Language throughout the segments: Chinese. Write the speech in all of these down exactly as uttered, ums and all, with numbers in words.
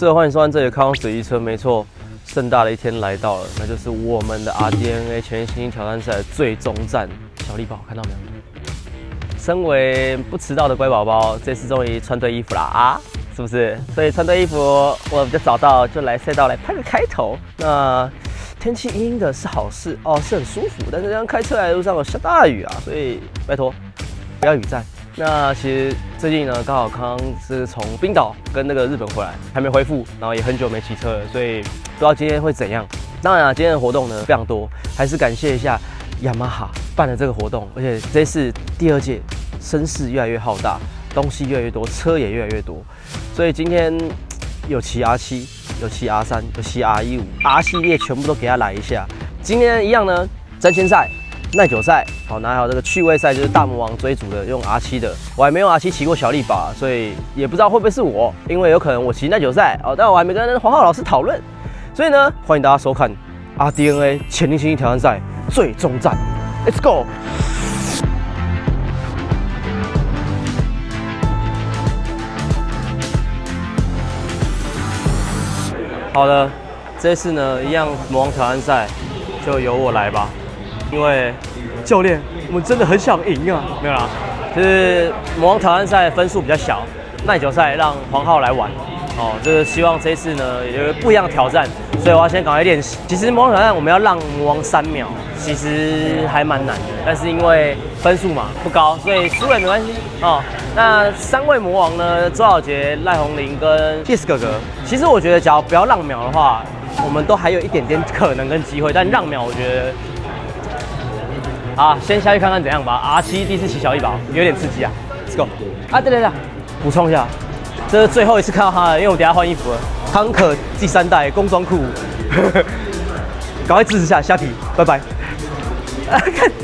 是的，欢迎收看这里的康康随意车，没错，盛大的一天来到了，那就是我们的 R D N A 全新挑战赛的最终战。小丽宝看到没有？身为不迟到的乖宝宝，这次终于穿对衣服啦啊！是不是？所以穿对衣服，我比较早到，就来赛道来拍个开头。那天气阴阴的是好事哦，是很舒服。但是这样开车来的路上有下大雨啊，所以拜托不要雨战。那其实最近呢，刚好康康是从冰岛跟那个日本回来，还没恢复，然后也很久没骑车了，所以不知道今天会怎样。当然啊，今天的活动呢非常多，还是感谢一下雅马哈办了这个活动，而且这次第二届，声势越来越浩大，东西越来越多，车也越来越多，所以今天有骑 R 七，有骑 R 三，有骑 R 十五 ，R 系列全部都给他来一下。今天一样呢，争先赛。耐久赛，好，那还有这个趣味赛，就是大魔王追逐的，用 R 七的，我还没用 R 七骑过小丽宝，所以也不知道会不会是我，因为有可能我骑耐久赛，哦，但我还没跟黄浩老师讨论，所以呢，欢迎大家收看 R D N A 潜力新星挑战赛最终战 ，Let's go！ 好的，这次呢，一样魔王挑战赛就由我来吧。因为教练，我们真的很想赢啊！没有啦，就是魔王挑战赛分数比较小，耐久赛让黄浩来玩。哦，就是希望这一次呢有不一样的挑战，所以我要先赶快练习。其实魔王挑战我们要让魔王三秒，其实还蛮难的，但是因为分数嘛不高，所以输了也没关系哦。那三位魔王呢，周小杰、赖宏林跟 Kiss 哥哥，其实我觉得假如不要让秒的话，我们都还有一点点可能跟机会，但让秒我觉得。好，先下去看看怎样吧。R 七第一次骑小丽宝，有点刺激啊。Let's go！ 啊，对对对，补充一下，这是最后一次看到他了，因为我等下换衣服了。康可第三代工装裤，赶快支持下虾皮，拜拜。啊，看。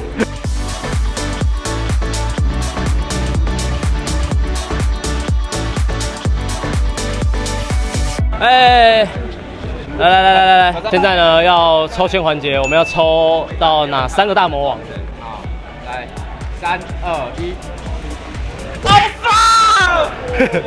哎。来来来来来来，现在呢要抽签环节，我们要抽到哪三个大魔王？ 好，来，三二一， 好棒！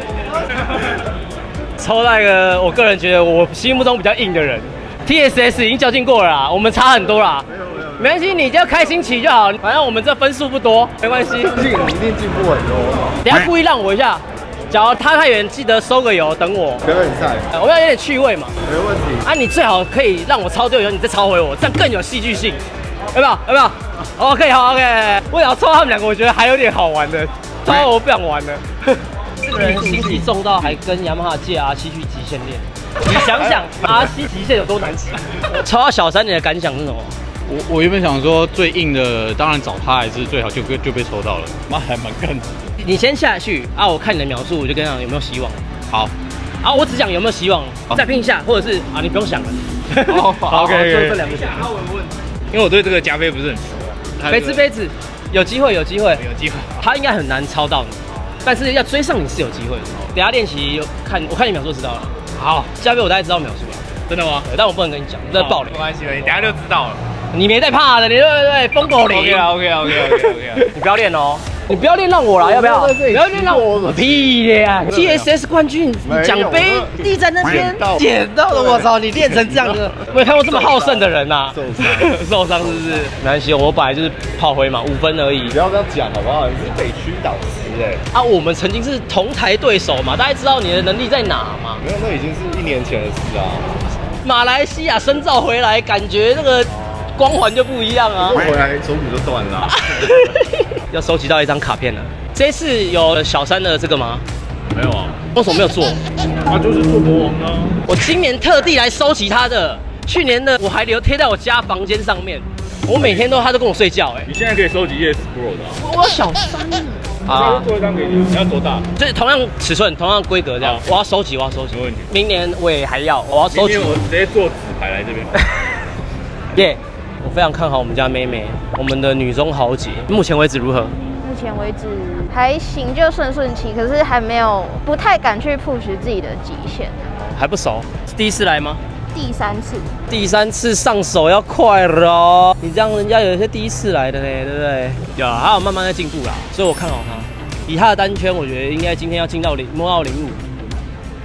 抽到一个我个人觉得我心目中比较硬的人 ，T S S 已经较劲过了啦，我们差很多啦。没关系，你就开心骑就好，反正我们这分数不多，没关系。 进你一定进步很多。 等下故意让我一下。假如他太远，记得收个油等我。 表演赛， 我要有点趣味嘛。 没问题。 啊，你最好可以让我超丢油，你再超回我，这样更有戏剧性，有没有？有没有 ？OK， 好 OK。为了抽他们两个，我觉得还有点好玩的，抽我不想玩了。这个人心机重到还跟雅马哈借 R 七去极限练，你想想 R 七极限有多难骑？抽到小三，你的感想是什么？ 我我原本想说最硬的，当然找他还是最好，就就被抽到了，妈还蛮干的。 你先下去啊！我看你的描述，我就跟你讲有没有希望。 好， 啊，我只讲有没有希望，再拼一下，或者是啊，你不用想了。 好 ，OK， 就这两个想。 因为我对这个加菲不是很熟。 杯子杯子，有机会有机会有机会。 他应该很难超到你，但是要追上你是有机会的。等下练习看，我看你描述就知道了。好，加菲我大概知道描述了。真的吗？但我不能跟你讲，这爆雷。 没关系的，你等下就知道了。 你没在怕的，你对对对，疯狗零。 OK 啊 OK 啊 OK 啊 OK 啊 OK 啊。 你不要练哦。你不要练让我啦，要不要？不要练让我。屁的呀 ！T S S 冠军奖杯立在那边，捡到了！我操，你练成这样的，我没看过这么好胜的人呐！受伤，受伤是不是？没关系，我本来就是炮灰嘛，五分而已。 不要这样讲好不好？你是北区导师哎。 啊，我们曾经是同台对手嘛，大家知道你的能力在哪嘛？ 没有，那已经是一年前的事啊。 马来西亚深造回来，感觉那个光环就不一样啊！ 回来手骨就断了。 要收集到一张卡片了。这次有小三的这个吗？ 没有啊， 为什么没有做？ 他就是做魔王啊。 我今年特地来收集他的，去年的我还留贴在我家房间上面，我每天都他都跟我睡觉哎。 你现在可以收集 Yes Pro 的、啊。 我我小三啊，做一张给你，你要多大？ 就是同样尺寸、同样规格这样。我要收集，我要收集。 没问题。 明年我也还要，我要收集。 明年我直接做纸牌来这边。 耶！ yeah, 我非常看好我们家妹妹，我们的女中豪杰。目前为止如何？ 目前为止还行，就顺顺骑，可是还没有，不太敢去 push 自己的极限。 还不熟，是第一次来吗？ 第三次。 第三次上手要快了哦，你这样人家有一些第一次来的呢，对不对？有，还有慢慢在进步啦，所以我看好他。以他的单圈，我觉得应该今天要进到零，摸到零五。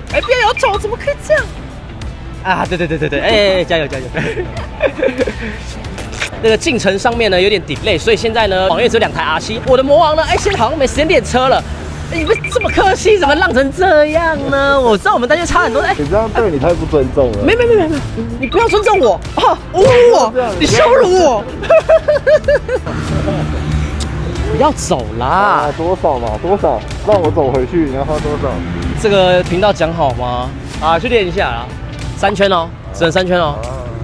哎，不要摇头，怎么可以这样？啊，对对对对对，哎，加油加油！那个进程上面呢有点 delay， 所以现在呢，网页只有两台 R 七，我的魔王呢，哎，现在好像没时间练车了。你们这么客气，怎么浪成这样呢？我知道我们单元差很多，哎， 你这样对你太不尊重了。 没没没没没，你不要尊重我啊！侮辱我，你羞辱我！不要走啦！ 啊，多少嘛？多少？让我走回去，你要花多少？ 这个频道讲好吗？啊，去练一下啦，三圈哦，只能三圈哦。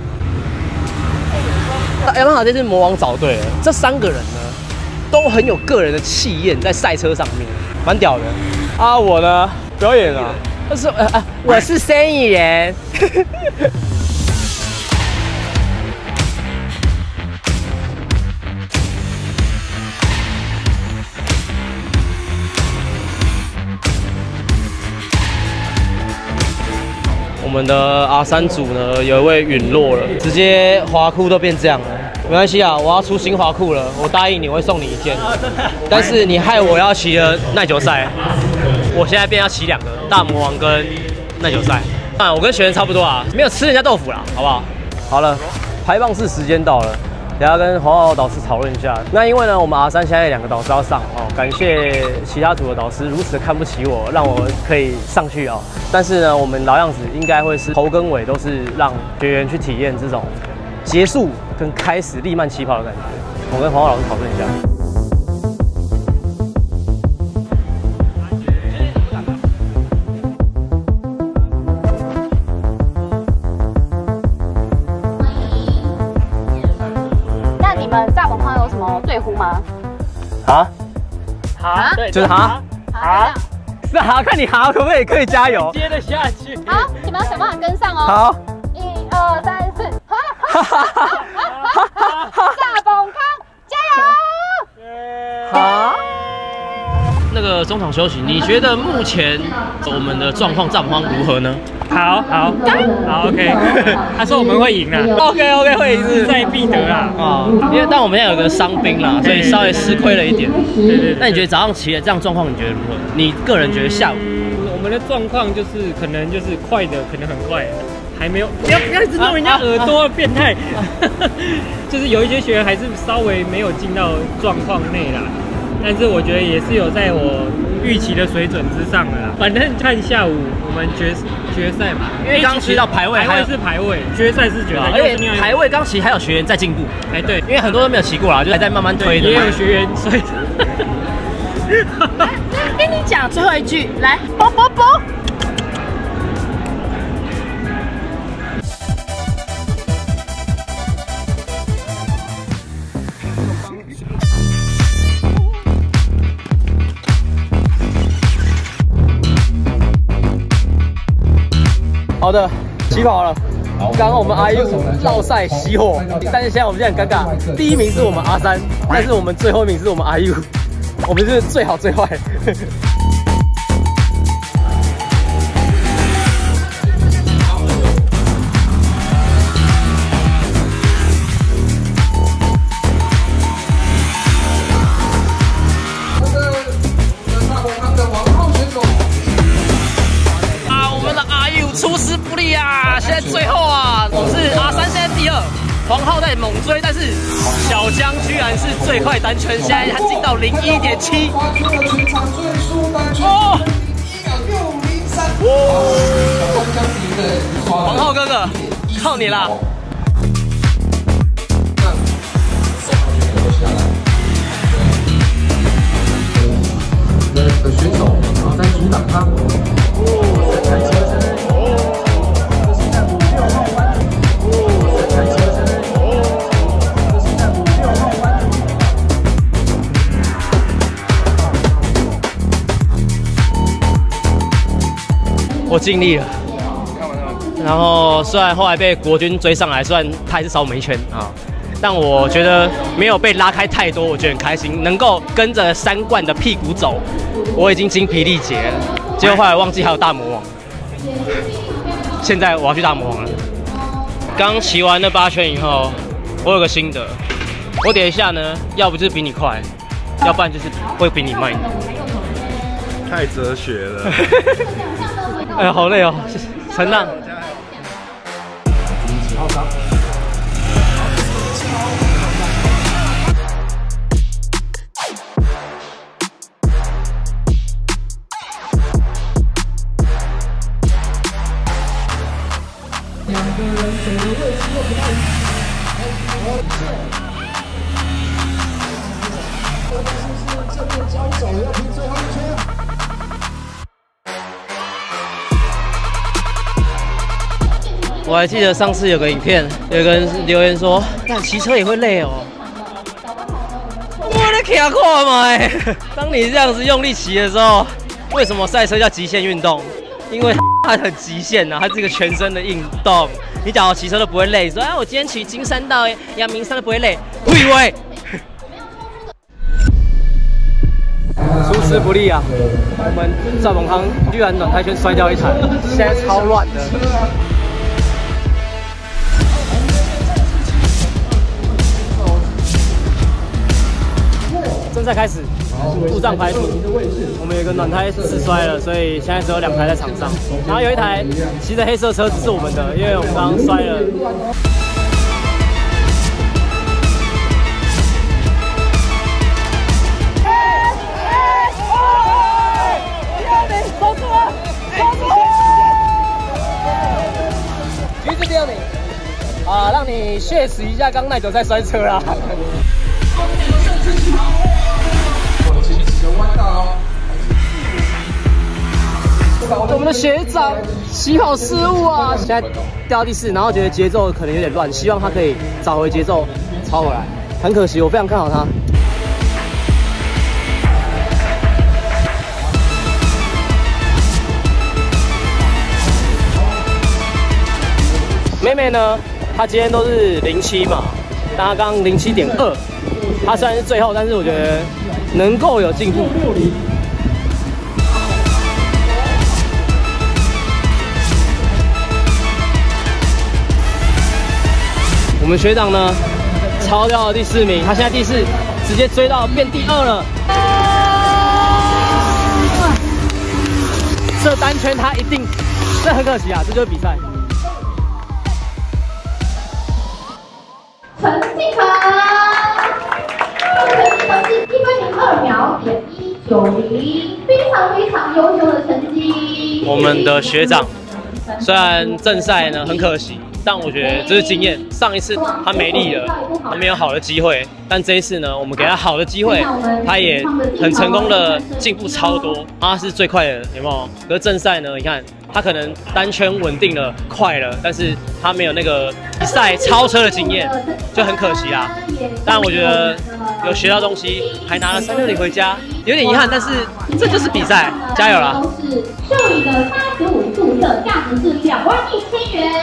要不好，这次魔王找对了，这三个人呢，都很有个人的气焰在赛车上面，蛮屌的。啊，我呢，表演啊，但是呃啊，我是生意人。我们的 R 三组呢，有一位陨落了，直接滑裤都变这样了。没关系啊，我要出新滑裤了，我答应你，我会送你一件。但是你害我要骑了耐久赛，我现在变要骑两个大魔王跟耐久赛。啊，我跟学员差不多啊，没有吃人家豆腐啦，好不好？好了，排棒式时间到了。等下跟黄浩导师讨论一下。那因为呢，我们 R 三现在两个导师要上哦，感谢其他组的导师如此的看不起我，让我可以上去哦。但是呢，我们老样子应该会是头跟尾都是让学员去体验这种结束跟开始利慢起跑的感觉。我跟黄浩老师讨论一下。 对呼吗？ 啊？ 啊？ 对，就是哈啊？ 是哈，看你哈可不可以可以加油， 接得下去。好，你们要想办法跟上哦。 好， 一二三四，哈！哈哈哈！大崩康，加油！ 好。那个中场休息，你觉得目前我们的状况战况如何呢？ 好好好 ，OK。他说我们会赢啦 ，OK OK 会赢， 势在必得啦。 啊，因为但我们现在有个伤兵啦，所以稍微吃亏了一点。 对对。 那你觉得早上骑的这样状况，你觉得如何？你个人觉得下午？ 我们的状况就是可能就是快的，可能很快，还没有。不要不要一直弄人家耳朵，变态。就是有一些学员还是稍微没有进到状况内啦。但是我觉得也是有在我预期的水准之上的啦。反正看下午我们决决赛嘛， 因为刚骑到排位， 排位是排位，决赛是决赛， 而且排位刚骑还有学员在进步。 哎，对， 因为很多都没有骑过啦，就还在慢慢推的。 也有学员摔。 跟你讲最后一句，来，啵啵啵。 好的，起跑了。刚刚我们 R U 绕赛熄火，但是现在我们现在很尴尬，第一名是我们 R 三，但是我们最后一名是我们 R U， 我们是最好最坏。出师不利啊！现在最后啊，我是 R 三，现在第二，黄浩在猛追，但是小江居然是最快单圈，现在他进到零一点七。哦，黄浩哥哥，靠你啦！ 的选手，然后再阻挡他。 我尽力了，然后虽然后来被国军追上来，虽然他还是少我们一圈啊，但我觉得没有被拉开太多，我觉得很开心，能够跟着三冠的屁股走，我已经精疲力竭了。结果后来忘记还有大魔王，现在我要去大魔王了。刚骑完那八圈以后，我有个心得，我等一下呢，要不就是比你快，要不然就是会比你慢。 太哲学了。 哎呀，好累哦，承让。 两个人走的位置又不太一样。这边交走要拼最后一圈。 我还记得上次有个影片，有个人留言说：“那骑车也会累哦。”我的卡胯嘛！当你这样子用力骑的时候，为什么赛车叫极限运动？因为它很极限呐、啊，它是一个全身的运动。你假如骑车都不会累，说啊，我今天骑金山到阳明山都不会累，不以为。出师不利啊！我们赵永康居然暖胎圈摔掉一台，现在超乱的。正在开始，故障排除。我们有一个暖胎试摔了，所以现在只有两台在场上。然后有一台骑着黑色车子是我们的，因为我们刚刚摔了。橘子第二名，啊，让你血洗一下刚耐久在摔车啦。我们的学长起跑失误啊，现在掉到第四，然后觉得节奏可能有点乱，希望他可以找回节奏，超回来。很可惜，我非常看好他。妹妹呢，她今天都是零七嘛，但她刚刚零七点二，她虽然是最后，但是我觉得能够有进步。我们学长呢，超掉了第四名，他现在第四，直接追到变第二了。这单圈他一定，这很可惜啊，这就是比赛。 陈敬腾，陈敬腾是一分零二秒点一九零，非常非常优秀的成绩。 我们的学长，虽然正赛呢很可惜。但我觉得这是经验。上一次他没力了，他没有好的机会，但这一次呢，我们给他好的机会，他也很成功的进步超多，他是最快的，有没有？可是正赛呢，你看他可能单圈稳定了，快了，但是他没有那个比赛超车的经验，就很可惜啦。但我觉得有学到东西，还拿了三六零回家，有点遗憾，但是这就是比赛，加油啦！ 秀宇的三十五度色，价值是两万一千元。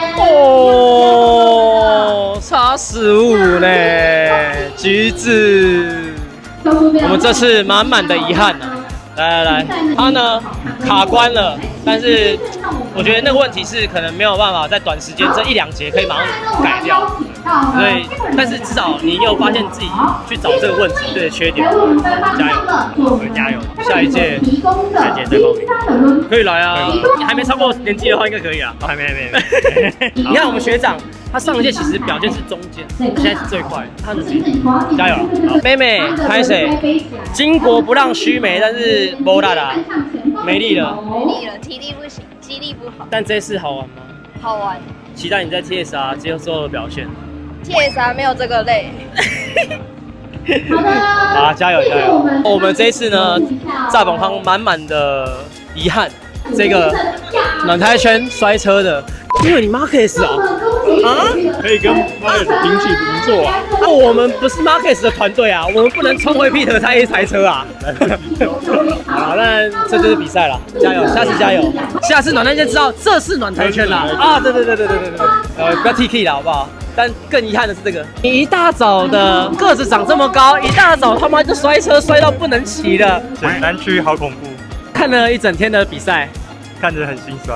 哦，差十五嘞，橘子。我们这次满满的遗憾啊！来来来，他呢卡关了，但是我觉得那个问题是可能没有办法在短时间这一两节可以马上改掉，所以但是至少你有发现自己去找这个问题对的缺点，加油，加油，下一届下一届再报名，可以来啊！你还没超过年纪的话应该可以啊，还没还没还没。你看我们学长，他上一届其实表现是中间，现在是最快，他很加油了！妹妹，拍谁？巾帼不让须眉，但是没啦啦，没力了， 没力了，体力不行，肌力不好。 但这次好玩吗？ 好玩。 期待你在 T S R 接受的表现。 T S R 没有这个累。 好的， 好啊，加油加油！我们这一次呢，在本行满满的遗憾，这个暖胎圈摔车的，因为你 Marcus 啊。啊， 可以跟 Marcus 平起平坐啊！ 那我们不是 Marcus 的团队啊，我们不能冲回 Peter 开一台车啊！好，那这就是比赛了，加油，下次加油，下次暖胎圈知道这是暖胎圈啦！啊，对对对对对对对，呃，不要 T K 了好不好？但更遗憾的是这个，你一大早的个子长这么高，一大早他妈就摔车摔到不能骑了。 南区好恐怖， 看了一整天的比赛， 看着很心酸。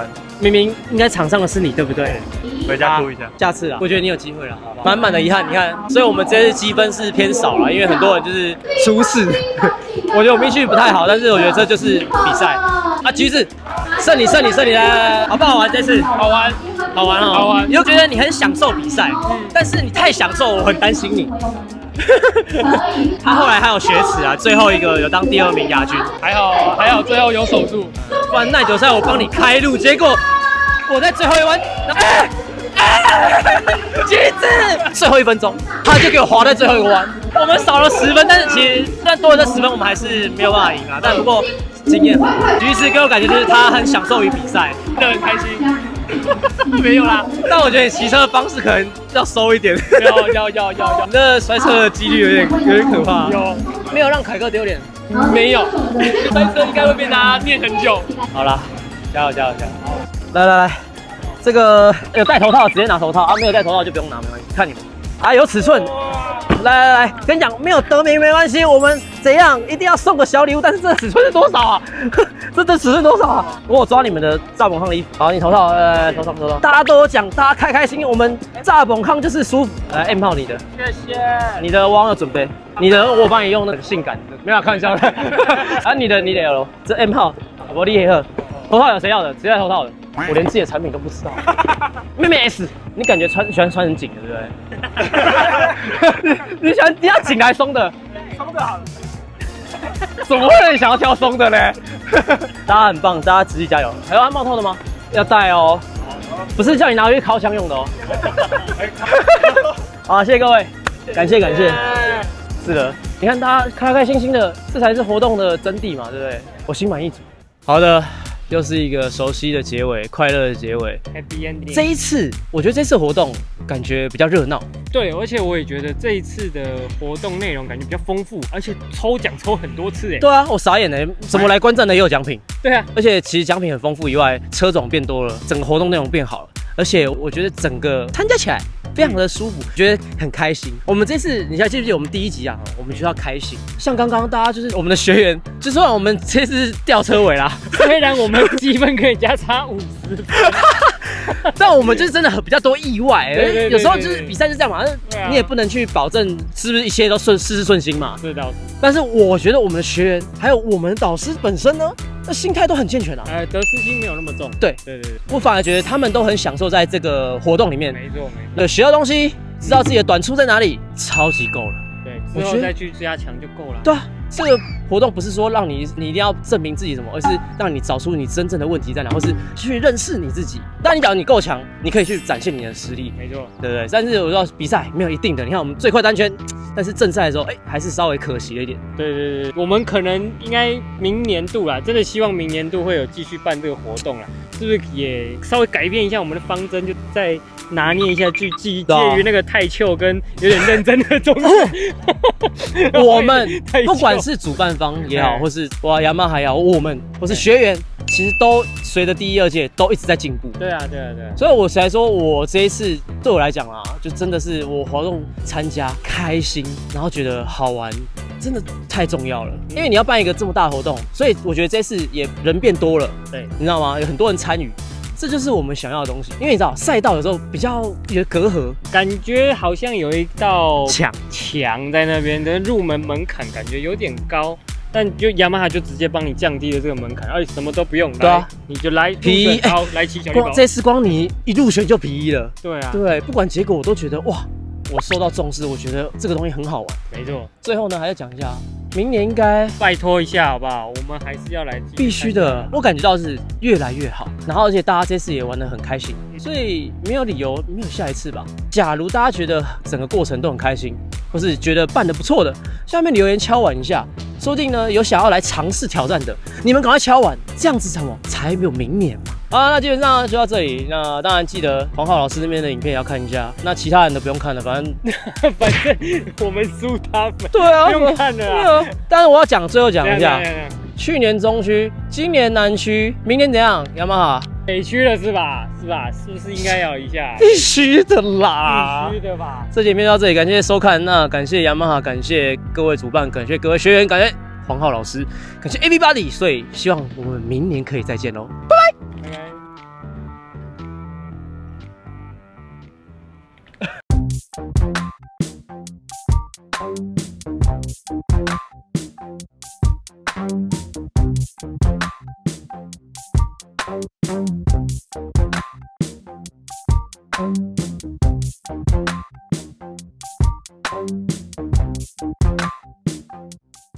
明明应该场上的是你，对不对？ 回家哭一下。 下次啊，我觉得你有机会了，满满的遗憾。你看，所以我们这次积分是偏少了，因为很多人就是出事。我觉得我们运气不太好，但是我觉得这就是比赛啊。橘子，胜你，胜你，胜你来，好不好玩？这次好玩， 好玩哦， 好玩。 你就觉得你很享受比赛，但是你太享受，我很担心你。他后来还有雪耻啊，最后一个有当第二名亚军， 还好还好，最后有守住， 不然耐久赛我帮你开路，结果我在最后一弯，哎哎，橘子，最后一分钟他就给我滑在最后一个弯，我们少了十分，但是其实但多了这十分我们还是没有办法赢啊，但不过经验，橘子给我感觉就是他很享受于比赛， 真的很开心。 没有啦，但我觉得你骑车的方式可能要收一点。 要要要要要， 你这摔车的几率有点有点可怕。 有， 没有让凯哥丢脸？ 没有，摔车应该会被大家念很久。 好啦，加油加油加油！来来来，这个有戴头套直接拿头套啊，没有戴头套就不用拿，没关系，看你们。啊，有尺寸。来来来，跟你讲，没有得名没关系，我们怎样一定要送个小礼物，但是这尺寸是多少啊？这这尺寸多少啊？我抓你们的炸崩康的衣服，好，你头套，呃，头套头套，大家都有讲，大家开开心，我们炸崩康就是舒服。来 ，M 号你的， 谢谢。 你的我有准备，你的我帮你用那个性感的，没有开玩笑的。啊，你的你的 L， 这 M 号，我厉害，头套有谁要的？谁要头套的？我连自己的产品都不知道。妹妹 S， 你感觉穿喜欢穿很紧的，对不对？你喜欢你要紧还是松的？ 松的好了。 怎么会有人想要挑松的嘞？大家很棒，大家仔细加油。还有安帽套的吗？要戴哦，不是叫你拿回去烤枪用的哦。好，谢谢各位，感谢感谢。是的，你看大家开开心心的，这才是活动的真谛嘛，对不对？我心满意足。好的。又是一个熟悉的结尾，快乐的结尾。 Happy ending。 这一次，我觉得这次活动感觉比较热闹。 对，而且我也觉得这一次的活动内容感觉比较丰富，而且抽奖抽很多次哎。 对啊，我傻眼哎，什么来观战的也有奖品。 对啊， 而且其实奖品很丰富以外，车种变多了，整个活动内容变好了，而且我觉得整个参加起来非常的舒服，觉得很开心。我们这次，你还记不记得我们第一集啊？我们学校开心，像刚刚大家就是我们的学员，就算我们这次吊车尾啦， 虽然我们积分可以加差五十分， 但我们就是真的很比较多意外。 对对对对， 有时候就是比赛就这样嘛，啊、你也不能去保证是不是一切都顺事事顺心嘛。 是的。 但是我觉得我们的学员还有我们的导师本身呢，那心态都很健全啊。 呃，得失心没有那么重。 对对对对， 我反而觉得他们都很享受在这个活动里面。 没错没错。 有学到东西，知道自己的短处在哪里，超级够了。 对，之后再去加强就够了。 对啊，这个活动不是说让你你一定要证明自己什么，而是让你找出你真正的问题在哪，或是去认识你自己。但你只要你够强，你可以去展现你的实力。 没错， 对不对？但是我说比赛没有一定的，你看我们最快单圈，但是正赛的时候，哎，还是稍微可惜了一点。 对对对，我们可能应该明年度啦，真的希望明年度会有继续办这个活动啦，是不是也稍微改变一下我们的方针，就再拿捏一下，去介介于那个太糗跟有点认真的中间。 我们不管是主办方也好，或是哇雅马哈也好，我们或是学员，其实都随着第一、二届都一直在进步。 对啊，对啊，对啊。 所以我才说，我这一次对我来讲啊，就真的是我活动参加开心，然后觉得好玩，真的太重要了。因为你要办一个这么大的活动，所以我觉得这次也人变多了。 对， 你知道吗？有很多人参与。这就是我们想要的东西，因为你知道赛道有时候比较有隔阂， 感觉好像有一道墙墙在那边的入门门槛，感觉有点高。但就雅马哈就直接帮你降低了这个门槛，而且什么都不用，对啊，你就来皮一，好来骑小绿宝。 这次光你一入选就皮一了， 对啊， 对，不管结果我都觉得哇，我受到重视，我觉得这个东西很好玩。 没错， 最后呢还要讲一下。明年应该拜托一下好不好？我们还是要来， 必须的。我感觉到是越来越好，然后而且大家这次也玩得很开心，所以没有理由没有下一次吧。假如大家觉得整个过程都很开心，或是觉得办得不错的，下面留言敲碗一下，说不定呢有想要来尝试挑战的，你们赶快敲碗，这样子才么才有明年嘛。好，那基本上就到这里。那当然记得黄浩老师那边的影片也要看一下，那其他人的不用看了，反正反正我们输他们。 对啊， 不用看了啊。 对啊，但是我要讲最后讲一下， 对啊对啊对啊去年中区，今年南区，明年怎样？雅马哈北区了是吧？是吧？是不是应该要一下？ 必须的啦， 必须的吧。 这集影片到这里，感谢收看，那感谢雅马哈，感谢各位主办，感谢各位学员，感谢黄浩老师，感谢 everybody， 所以希望我们明年可以再见喽，拜拜。拜拜。 Thank